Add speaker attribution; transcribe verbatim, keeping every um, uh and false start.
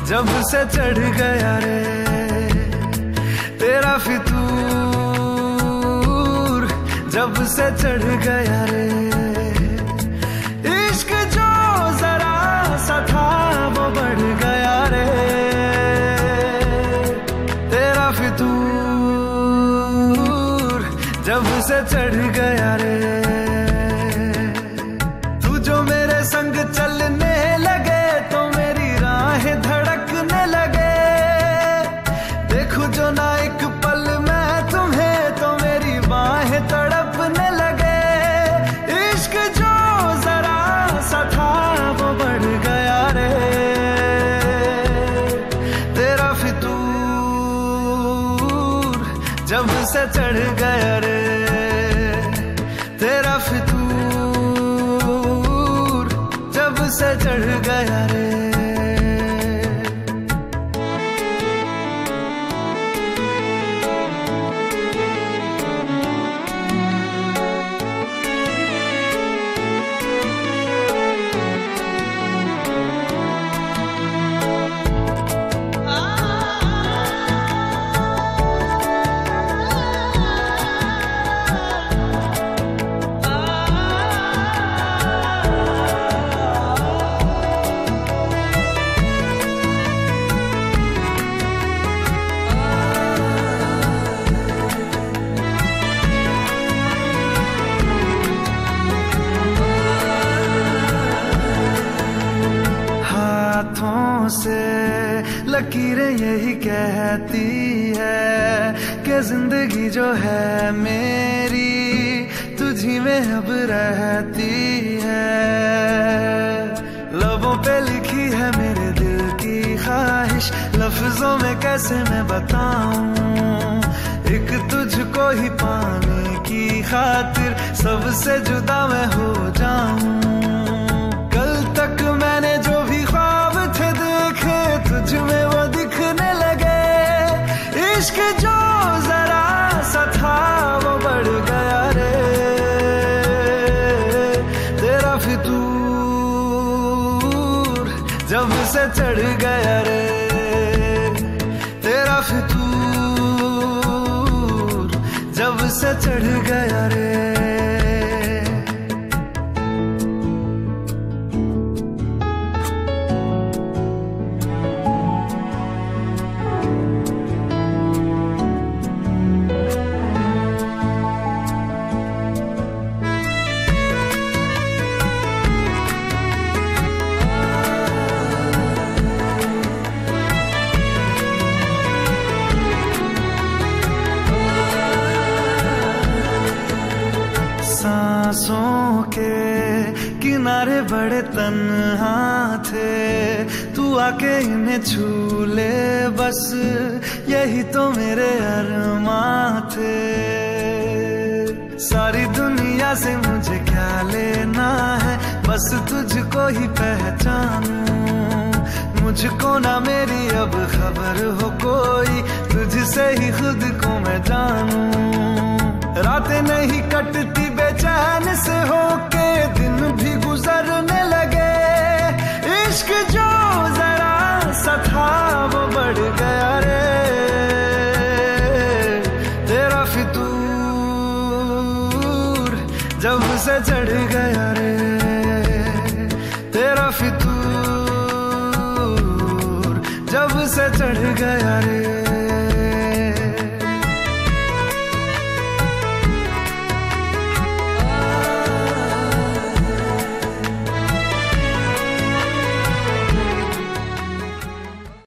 Speaker 1: जब से चढ़ गया रे तेरा फितूर, जब से चढ़ गया रे इश्क जो जरा सा था वो बढ़ गया रे तेरा फितूर, जब से चढ़ गया रे। तू जो मेरे संग चलने लगे तो मेरी राहें धड़कने लगे, देखूं जो ना एक पल मैं तुम्हें तो मेरी बाहें तड़पने लगे। इश्क जो जरा सा था वो बढ़ गया रे तेरा फितूर, जब से चढ़ गया रे तेरा फितूर, जब से चढ़ गया रे। हाथों से लकीरें यही कहती है कि जिंदगी जो है मेरी तुझी में अब रहती है। लबों पे लिखी है मेरे दिल की ख्वाहिश, लफ्जों में कैसे मैं बताऊं, एक तुझको ही पाने की खातिर सबसे जुदा मैं हो जाऊं। कल तक मैंने जो भी ख्वाब थे देखे तुझ में वो दिखने लगे, इश्क जो जरा सा था वो बढ़ गया रे तेरा फितूर, जब से चढ़ गया रे तेरा फितूर, जब से चढ़ गया रे। सांसों के किनारे बड़े तन्हा थे, तू आके इन्हें छू ले बस यही तो मेरे अरमां थे। सारी दुनिया से मुझे क्या लेना है, बस तुझको ही पहचानूं, मुझको ना मेरी अब खबर हो कोई, तुझसे ही खुद को मैं जानूं। रातें नहीं कटती बेचैन से होके दिन भी गुजरने लगे, इश्क जो जरा सा था वो बढ़ गया रे तेरा फितूर, जब से चढ़ गया रे तेरा फितूर, जब से चढ़ गया रे।